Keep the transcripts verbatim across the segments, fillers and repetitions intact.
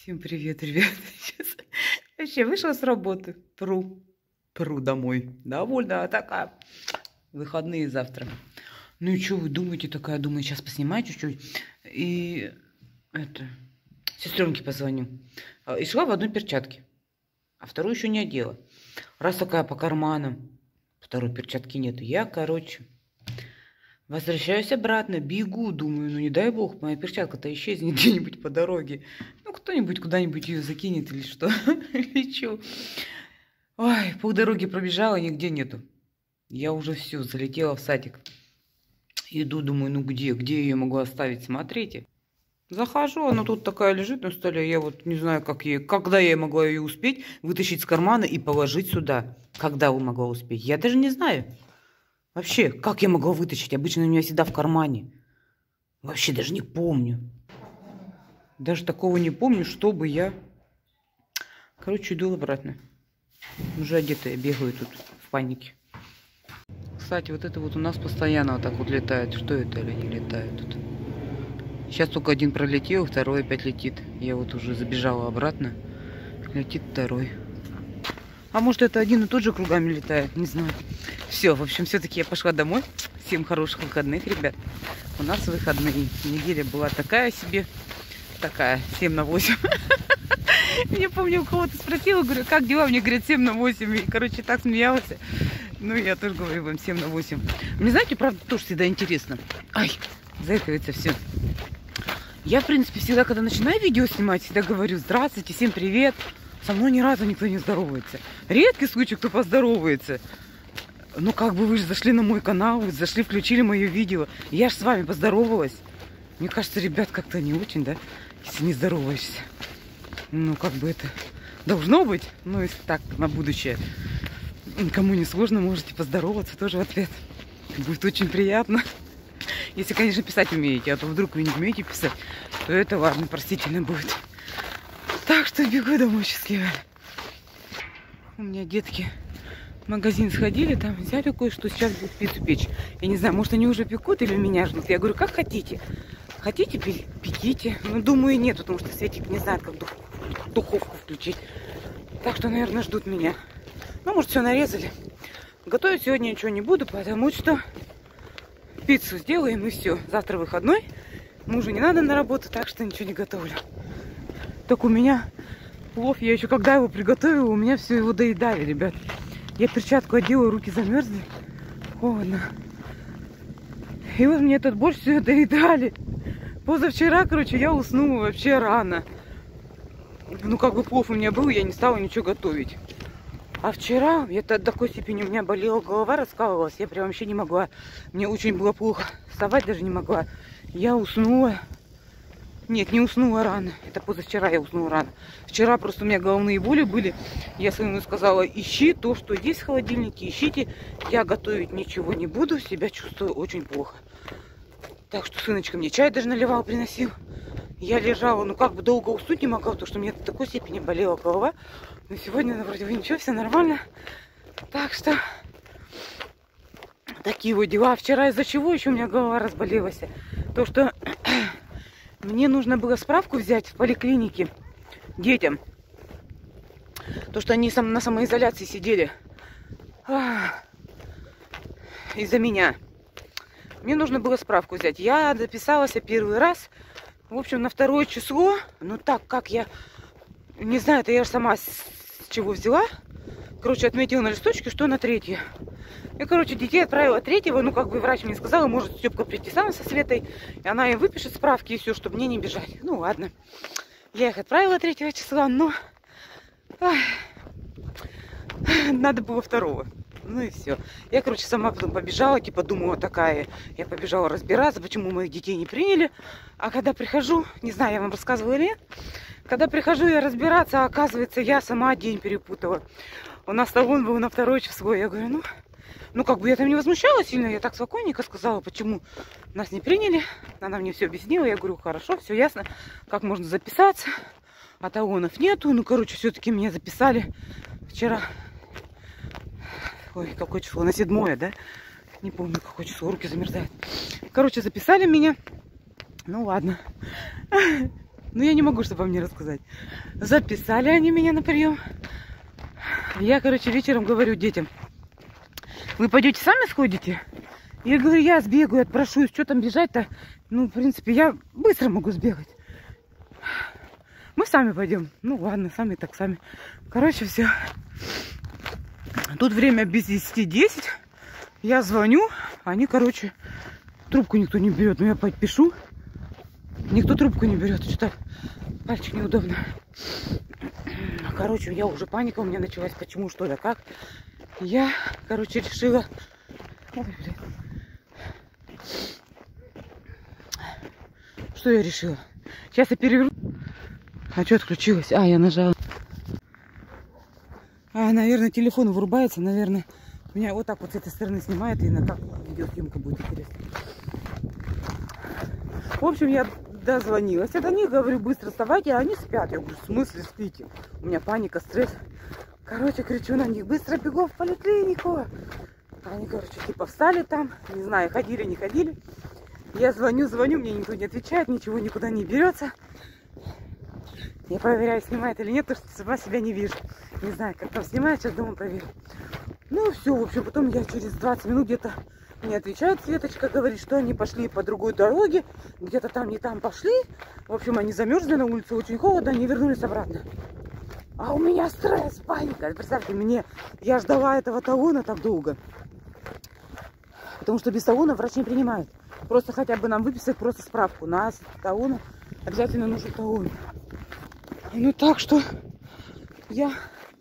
Всем привет, ребят. Сейчас вообще вышла с работы. Пру. Пру домой. Довольно такая. Выходные завтра. Ну и что вы думаете? Такая, думаю, сейчас поснимаю чуть-чуть. И это... Сестренке позвоню. И шла в одной перчатке. А вторую еще не одела. Раз такая по карманам. Второй перчатки нету. Я, короче... Возвращаюсь обратно, бегу, думаю, ну не дай бог, моя перчатка-то исчезнет где-нибудь по дороге. Ну, кто-нибудь куда-нибудь ее закинет или что, или что. Ой, пол дороги пробежала, нигде нету. Я уже все, залетела в садик. Иду, думаю, ну где, где я ее могу оставить, смотрите. Захожу, она тут такая лежит на столе, я вот не знаю, как ей, когда я могла ее успеть вытащить с кармана и положить сюда. Когда вы могла успеть, я даже не знаю. Вообще, как я могла вытащить? Обычно у меня всегда в кармане. Вообще даже не помню. Даже такого не помню, чтобы я... Короче, иду обратно. Уже одетая, бегаю тут в панике. Кстати, вот это вот у нас постоянно вот так вот летает. Что это или не летает тут? Сейчас только один пролетел, второй опять летит. Я вот уже забежала обратно. Летит второй. А может, это один и тот же кругами летает, не знаю. Все, в общем, все-таки я пошла домой. Всем хороших выходных, ребят. У нас выходные. Неделя была такая себе. Такая, семь на восемь. Я помню, у кого-то спросила, говорю, как дела? Мне говорят, семь на восемь. И, короче, так смеялась. Ну, я тоже говорю вам, семь на восемь. Мне, знаете, правда, тоже всегда интересно. Ай, заикается все. Я, в принципе, всегда, когда начинаю видео снимать, всегда говорю, здравствуйте, всем привет. Со мной ни разу никто не здоровается. Редкий случай, кто поздоровается. Ну, как бы вы же зашли на мой канал, вы зашли, включили мое видео. Я же с вами поздоровалась. Мне кажется, ребят, как-то не очень, да, если не здороваешься. Ну, как бы это должно быть. Ну, если так, на будущее. Никому не сложно, можете поздороваться тоже в ответ. Будет очень приятно. Если, конечно, писать умеете. А то вдруг вы не умеете писать, то это, ладно, простительно будет. Так что бегу домой счастливая. У меня детки в магазин сходили, там взяли кое-что, сейчас будут пиццу печь. Я не знаю, может, они уже пекут или меня ждут. Я говорю, как хотите. Хотите, пеките. Ну, думаю, нет, потому что Светик не знает, как духовку включить. Так что, наверное, ждут меня. Ну, может, все нарезали. Готовить сегодня ничего не буду, потому что пиццу сделаем и все. Завтра выходной. Мужу не надо на работу, так что ничего не готовлю. Так у меня плов, я еще когда его приготовила, у меня все его доедали, ребят. Я перчатку одела, руки замерзли. Холодно. И вот мне этот борщ все доедали. Позавчера, короче, я уснула вообще рано. Ну, как бы плов у меня был, я не стала ничего готовить. А вчера, я до такой степени у меня болела голова, раскалывалась. Я прям вообще не могла. Мне очень было плохо. Вставать даже не могла. Я уснула. Нет, не уснула рано. Это позавчера я уснула рано. Вчера просто у меня головные боли были. Я своему сказала, ищи то, что есть в холодильнике, ищите. Я готовить ничего не буду, себя чувствую очень плохо. Так что сыночка мне чай даже наливал, приносил. Я лежала, ну как бы долго уснуть не могла, потому что у меня до такой степени болела голова. Но сегодня, ну, вроде бы ничего, все нормально. Так что такие вот дела. Вчера из-за чего еще у меня голова разболелась? То, что... Мне нужно было справку взять в поликлинике детям. То, что они на самоизоляции сидели. Из-за меня. Мне нужно было справку взять. Я записалась первый раз. В общем, на второе число. Ну так, как я... Не знаю, это я же сама с чего взяла. Короче, отметила на листочке, что на третье. И, короче, детей отправила третьего. Ну, как бы врач мне сказала, может Степка прийти сам со Светой. И она им выпишет справки и все, чтобы мне не бежать. Ну, ладно. Я их отправила третьего числа, но... Ах, надо было второго. Ну и все. Я, короче, сама потом побежала, типа, думала, такая... Я побежала разбираться, почему моих детей не приняли. А когда прихожу, не знаю, я вам рассказывала или нет. Когда прихожу я разбираться, оказывается, я сама день перепутала. У нас талон был на второе число. Я говорю, ну... Ну, как бы я там не возмущалась сильно, я так спокойненько сказала, почему нас не приняли. Она мне все объяснила, я говорю, хорошо, все ясно, как можно записаться. А талонов нету, ну, короче, все-таки меня записали вчера. Ой, какое число, на седьмое, да? Не помню, какое число, руки замерзают. Короче, записали меня. Ну, ладно. Ну, я не могу, чтобы вам не рассказать. Записали они меня на прием. Я, короче, вечером говорю детям: вы пойдете сами сходите? Я говорю, я сбегаю, отпрошусь. Что там бежать-то? Ну, в принципе, я быстро могу сбегать. Мы сами пойдем. Ну, ладно, сами так сами. Короче, все. Тут время без десяти десять. Я звоню. Они, короче, трубку никто не берет. Ну, я подпишу. Никто трубку не берет. Что-то пальчик неудобно. Короче, я уже паника у меня началась. Почему, что ли, как? Я, короче, решила... Ой, блин. Что я решила? Сейчас я переверну. А что отключилось? А, я нажала. А, наверное, телефон вырубается. Наверное, меня вот так вот с этой стороны снимает. И на как видеосъемка будет интересно. В общем, я дозвонилась. Я до них говорю, быстро вставайте, а они спят. Я говорю, в смысле спите? У меня паника, стресс. Короче, кричу на них, быстро бегу в поликлинику. Они, короче, типа встали там. Не знаю, ходили, не ходили. Я звоню, звоню, мне никто не отвечает, ничего никуда не берется. Я проверяю, снимает или нет, потому что сама себя не вижу. Не знаю, как там снимает, сейчас дома проверю. Ну все, в общем, потом я через двадцать минут где-то мне отвечает Светочка, говорит, что они пошли по другой дороге, где-то там не там пошли. В общем, они замерзли на улице, очень холодно, они вернулись обратно. А у меня стресс, паника. Представьте, мне, я ждала этого талона так долго. Потому что без талона врач не принимает. Просто хотя бы нам выписать просто справку. На талон обязательно нужен талон. Ну так что я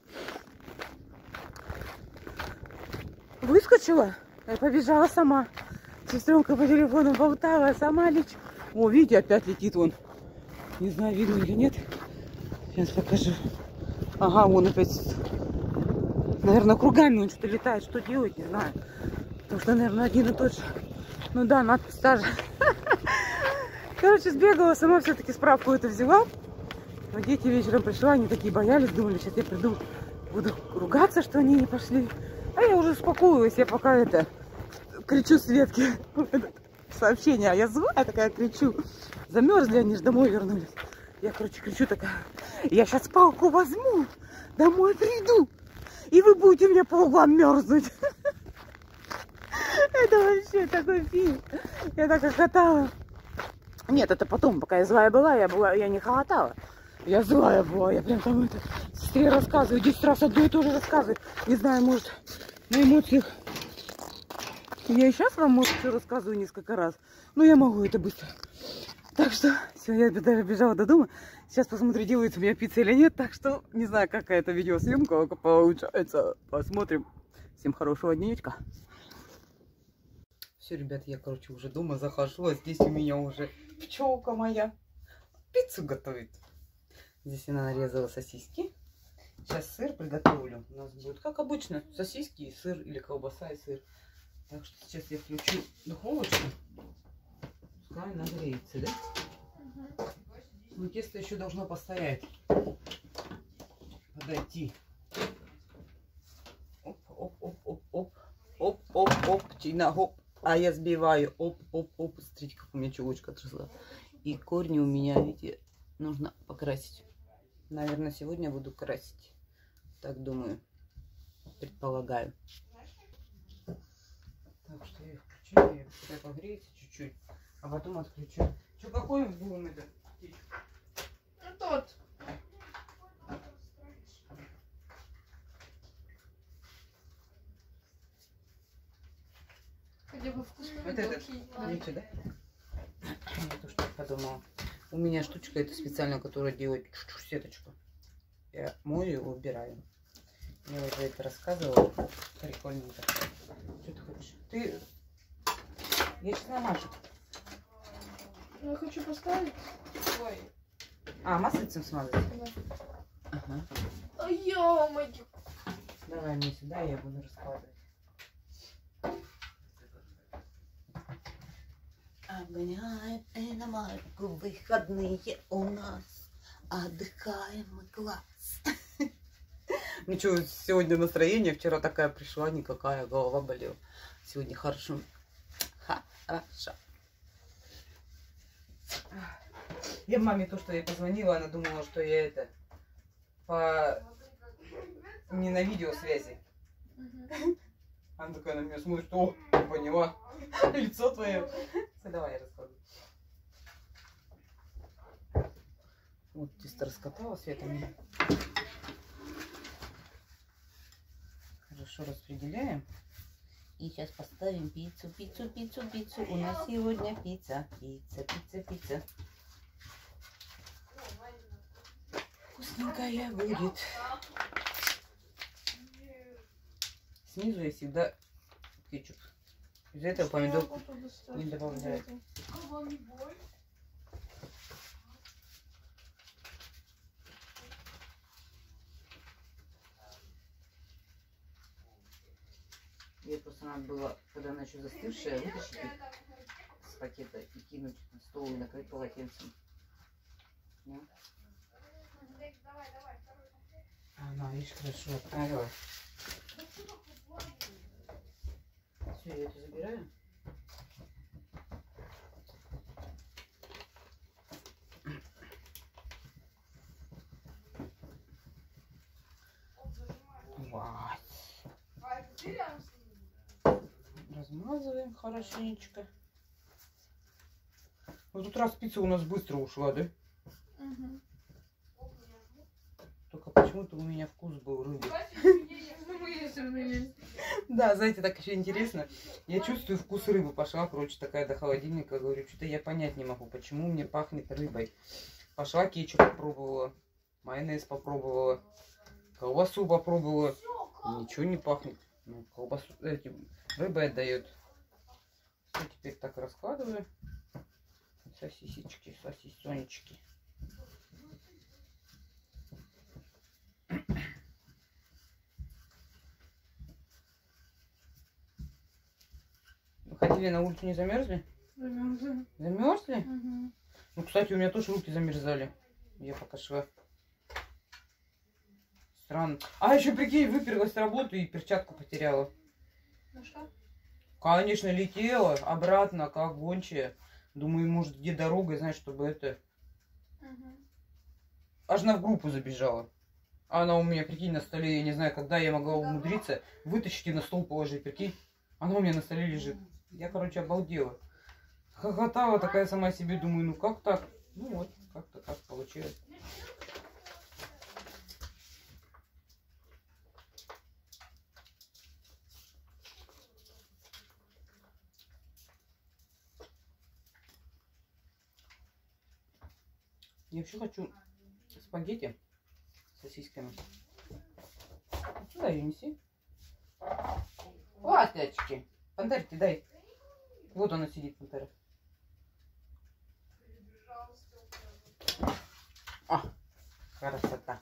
выскочила и побежала сама. Сестренка по телефону болтала, сама лечу. О, видите, опять летит он. Не знаю, видно или нет. Сейчас покажу. Ага, он опять, наверное, кругами он что-то летает. Что делать, не знаю. Потому что, наверное, один и тот же. Ну да, надпись та же. Короче, сбегала, сама все-таки справку эту взяла. Но дети вечером пришла, они такие боялись, думали, сейчас я приду, буду ругаться, что они не пошли. А я уже успокоилась, я пока это кричу Светке сообщение, а я злая такая кричу. Замерзли, они же домой вернулись. Я, короче, кричу такая, я сейчас палку возьму, домой приду, и вы будете мне по углам мерзнуть. Это вообще такой фильм. Я так хохотала. Нет, это потом, пока я злая была, я была, я не хохотала. Я злая была, я прям там это сестре рассказываю, десять раз одно и то же рассказываю. Не знаю, может, на эмоциях. Я и сейчас вам, может, все рассказываю несколько раз. Но я могу это быстро. Так что, все, я даже бежала до дома. Сейчас посмотрю, делается у меня пицца или нет. Так что, не знаю, какая это видеосъемка получается. Посмотрим. Всем хорошего денечка. Все, ребят, я, короче, уже дома захожу. А здесь у меня уже пчелка моя пиццу готовит. Здесь она нарезала сосиски. Сейчас сыр приготовлю. У нас будет, как обычно, сосиски и сыр, или колбаса и сыр. Так что сейчас я включу духовочку. Пускай нагреется, да? Угу. Но тесто еще должно постоять. Подойти. Оп, оп, оп, оп, оп. Оп, оп, оп, чина, оп. А я сбиваю. Оп, оп, оп. Смотрите, как у меня чулочка отросла. И корни у меня, видите, нужно покрасить. Наверное, сегодня буду красить. Так думаю. Предполагаю. Так что я включаю. Я пускай погреется чуть-чуть. А потом отключу. Что, какой будем это? Ну, тот. Хотя бы вкусный. Вот этот? Видите, да? Я тоже так подумала. У меня штучка это специально, которая делает чуть-чуть сеточку. Я мою и убираю. Я уже это рассказывала. Прикольненько. Что ты хочешь? Ты... Я сейчас намажу. Я хочу поставить. Ой. А, маслицем смазать? Да. Ага. А ё-моё. Давай мне сюда, я буду раскладывать. Обгоняем иномарку, выходные у нас, отдыхаем мы класс. Ну что, сегодня настроение, вчера такая пришла, никакая, голова болела. Сегодня хорошо. Хорошо. Я маме то, что я позвонила, она думала, что я это по не на видеосвязи. Мгм. Она такая на меня смотрит, о, не поняла. Лицо твое. Давай я раскладу. Вот тесто раскатала, Света мне. Хорошо распределяем. И сейчас поставим пиццу, пиццу, пиццу, пиццу. У нас сегодня пицца, пицца, пицца, пицца. Вкусненькая будет. Снизу я всегда кетчуп. Из-за этого помидорку не добавляю. Ей просто надо было, когда она еще застывшая, вытащить их с пакета и кинуть на стол и накрыть полотенцем. Да? Она, видишь, хорошо отправила. Все, я это забираю. Вот. Размазываем хорошенечко. Вот тут раз пицца у нас быстро ушла, да? Угу. Только почему-то у меня вкус был рыбы. Да, знаете, так еще интересно. Я чувствую вкус рыбы. Пошла, короче, такая до холодильника. Говорю, что-то я понять не могу, почему мне пахнет рыбой. Пошла, кетчуп попробовала, майонез попробовала, колбасу попробовала. Ничего не пахнет. Ну, колбасу, эти, рыбой отдает. Все, теперь так раскладываю. Сосисечки, сосисонечки. Ходили на улицу, не замерзли? Замерзли. Замерзли? Угу. Ну, кстати, у меня тоже руки замерзали. Я пока шла. Странно. А, еще прикинь, выперлась с работы и перчатку потеряла. Ну что? Конечно, летела обратно, как гончая. Думаю, может, где дорога, знаешь, чтобы это... Угу. Аж на в группу забежала. А она у меня, прикинь, на столе, я не знаю, когда я могла умудриться вытащить и на стол положить, прикинь. Она у меня на столе лежит. Я, короче, обалдела. Хохотала такая сама себе, думаю, ну как так? Ну вот, как-то так получилось. Я вообще хочу спагетти с сосисками. Сюда ее неси. Ласточки. Пантерки дай. Вот она сидит, пантера. А, красота.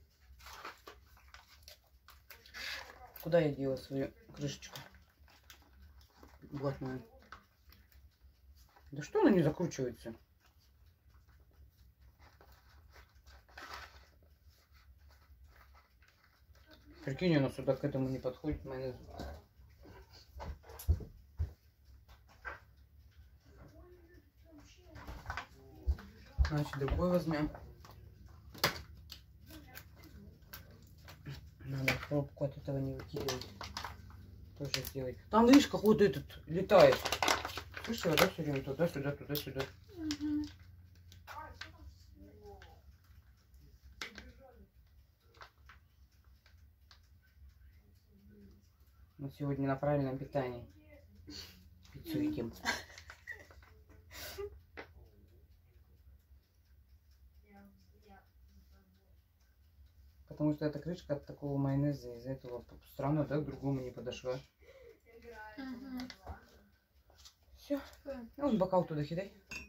Куда я дела свою крышечку? Блатную. Да что она не закручивается? Прикинь, она сюда к этому не подходит, майонез. Значит, другой возьмем. Надо пробку от этого не выкидывать. Тоже сделать. Там, видишь, какой-то этот летает. Слышала, да, все время туда-сюда, туда-сюда. Угу. Мы сегодня на правильном питании. Пиццу едим. Потому что эта крышка от такого майонеза из-за этого странно, да, к другому не подошла. Угу. Все. Ну, бокал туда кидай.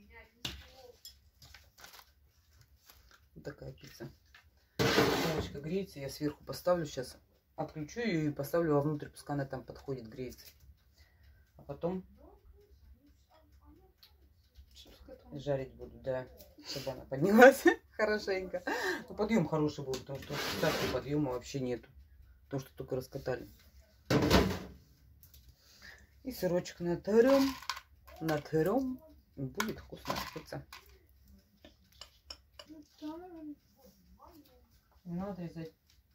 Вот такая пицца. Девочка греется, я сверху поставлю сейчас. Отключу ее и поставлю вовнутрь, пускай она там подходит, греется. А потом жарить буду, да, чтобы она поднялась хорошенько. Но подъем хороший был, потому что ставки подъема вообще нету. Потому что только раскатали. И сырочек натрем, натрем. Будет вкусная пицца. Не надо отрезать.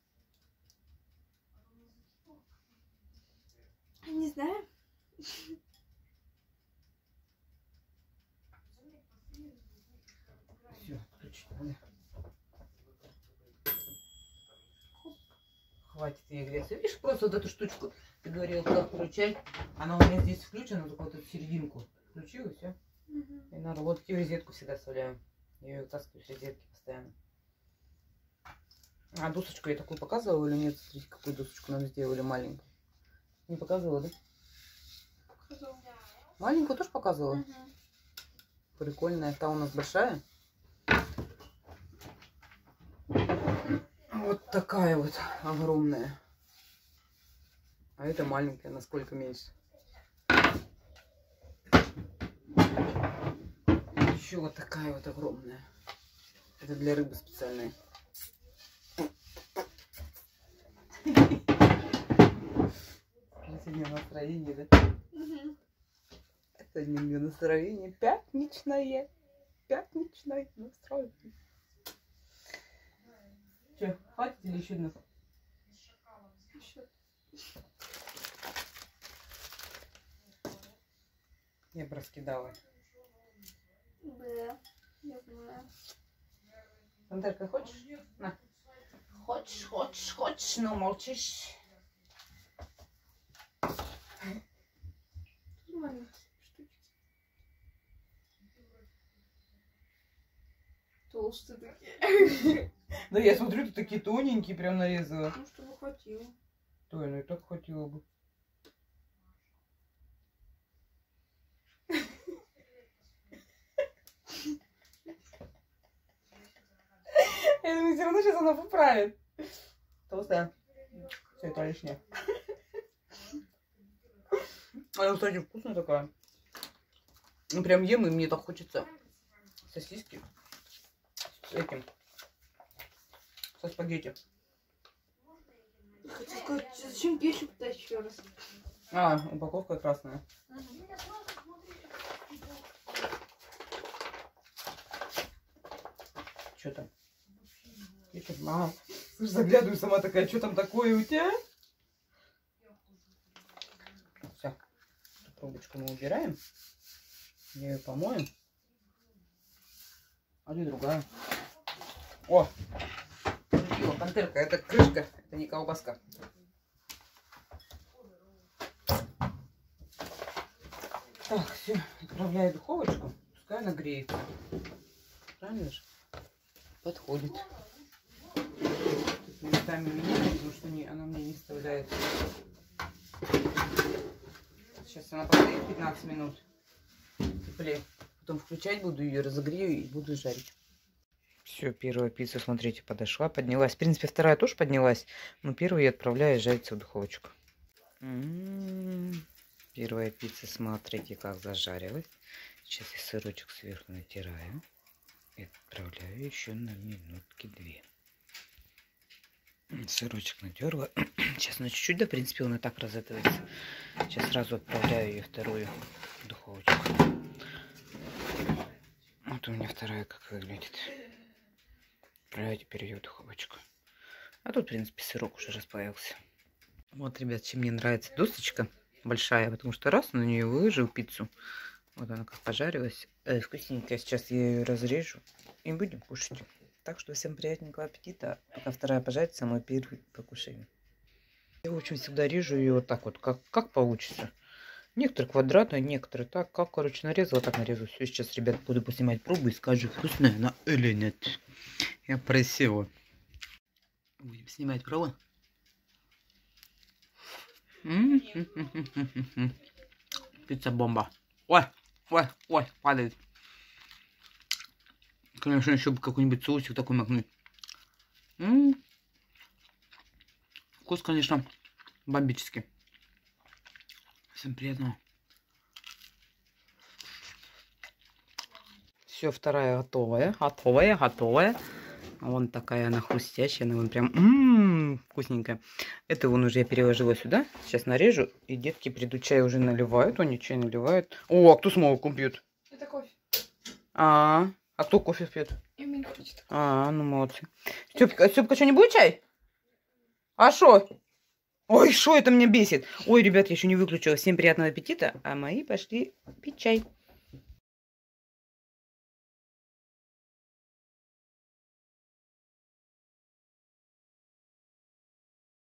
Не знаю. Все, отключить надо. Хватит ей греться. Видишь, просто вот эту штучку, ты говорила, как включать. Она у меня здесь включена, только вот эту серединку. Включила, и все. Угу. И надо вот в розетку всегда вставляю. Я ее вытаскиваю с розетки постоянно. А досочку я такую показывала или нет? Смотрите, какую досочку нам сделали маленькую. Не показывала, да? Показал. Маленькую тоже показывала? Угу. Прикольная. Та у нас большая. Вот такая вот огромная. А это маленькая, насколько меньше. Еще вот такая вот огромная. Это для рыбы специальная. Сегодня настроение, да? Угу. Это не мне настроение. Пятничное. Пятничное настроение. Че, хватит или еще одну? Еще. Я бы раскидала. Да, я знаю. Пантерка, хочешь? На. Хочешь, хочешь, хочешь, но молчишь. Маленькие штучки. Толстые такие. Да я смотрю, ты такие тоненькие прям нарезала. Ну, чтобы хватило. Ой, ну и так хватило бы. Я думаю, все равно сейчас она поправит. Толстая. Все, это лишнее. Она, кстати, вкусная такая. Ну, прям ем, и мне так хочется сосиски с этим. Со спагетти. Хочу сказать, зачем кетчуп-то еще раз? А, упаковка красная. Угу. Что там? Кетчуп, ага. Слушай, заглядываю сама такая, что там такое у тебя? Все. Пробочку мы убираем. Я ее помою. А где другая? О! Красиво, пантерка. Это крышка, это не колбаска. Так, все. Отправляю в духовочку. Пускай она греется. Правильно же? Подходит. Местами меняю, потому что не, она мне не вставляется. Сейчас она постоит пятнадцать минут. Теплее. Потом включать буду ее, разогрею и буду жарить. Все, первая пицца, смотрите, подошла, поднялась. В принципе, вторая тоже поднялась, но первую я отправляю жариться в духовочку. М-м-м. Первая пицца, смотрите, как зажарилась. Сейчас я сырочек сверху натираю и отправляю еще на минутки две. Сырочек натерла. Сейчас на чуть-чуть, да, в принципе, он и так разогревается. Сейчас сразу отправляю ее вторую в духовочку. Вот у меня вторая как выглядит. Отправляю теперь ее в духовочку. А тут, в принципе, сырок уже расплавился. Вот, ребят, чем мне нравится досочка большая, потому что раз на нее выложил пиццу. Вот она как пожарилась. Э, вкусненькая. Сейчас я ее разрежу и будем кушать. Так что всем приятненького аппетита. Пока вторая пожарится, мой первый покушаем. Я, в общем, всегда режу ее вот так вот, как, как получится. Некоторые квадратные, некоторые так. Как, короче, нарезала, так нарезала. Все, сейчас, ребят, буду поснимать пробу и скажу, вкусная она или нет. Я просила. Будем снимать пробу. Пицца бомба. Ой, ой, ой, падает. Конечно, еще бы какой-нибудь соусик такой макнуть. М-м-м. Вкус, конечно, бомбический. Всем приятного. Все, вторая готовая, готовая, готовая. Вон такая она хрустящая, она вон прям м-м-м, вкусненькая. Это вон уже я переложила сюда. Сейчас нарежу, и детки придут, чай уже наливают, они чай наливают. О, а кто с молоком пьет? Это кофе. А, -а, -а. А кто кофе пьет? Именно не хочет. А, ну молодцы. Стёпка, Стёпка, что, не будет чай? А что? Ой, что это меня бесит? Ой, ребят, я еще не выключила. Всем приятного аппетита. А мои пошли пить чай.